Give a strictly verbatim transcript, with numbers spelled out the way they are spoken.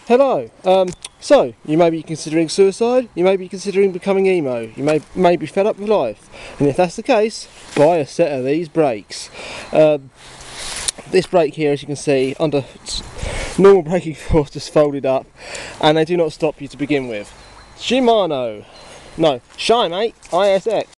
Hello. Um, so, you may be considering suicide, you may be considering becoming emo, you may, may be fed up with life, and if that's the case, buy a set of these brakes. Um, this brake here, as you can see, under normal braking force, just folded up, and they do not stop you to begin with. Shimano, no, Shimate Rsx.